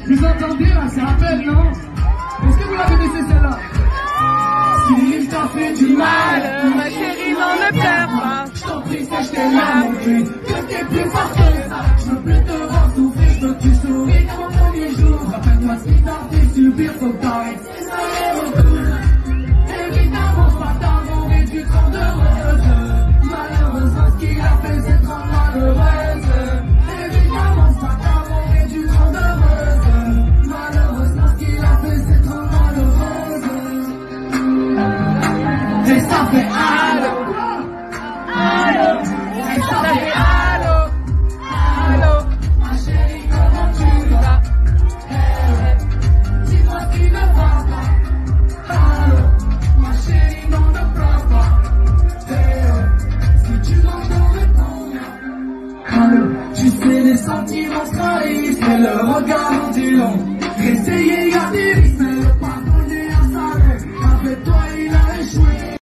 Vous entendez là, c'est un appel, non? Est-ce que vous la connaissez celle-là? S'il t'a fait du mal, Ma chérie, non, ne pleure pas. je t'en prie, sèche tes larmes, que t'es plus fort que ça. Je veux plus te voir souffrir, je veux que tu souris comme au premier jour. Rappelle-toi ce qui t'a fait subir, faut que t'arrêtes. C'est ça les retours. Évidemment, c'est pas t'avoir réduit te rendre heureuse. Malheureusement, ce qu'il a fait, c'est te rendre malheureuse. Évidemment, c'est pas t'avoir réduit te rendre heureuse. Malheureusement, ce qu'il a fait, c'est te rendre malheureuse. Et ça fait allô, allô, et ça fait allô, allô, ma chérie, comment tu vas? Dis-moi ce qui ne va pas. Allô, ma chérie, non, ne pleure pas. Si tu manges, non, réponds. Allô, tu sais, les sentiments se trahissent, mais le regard en dit long. Essayez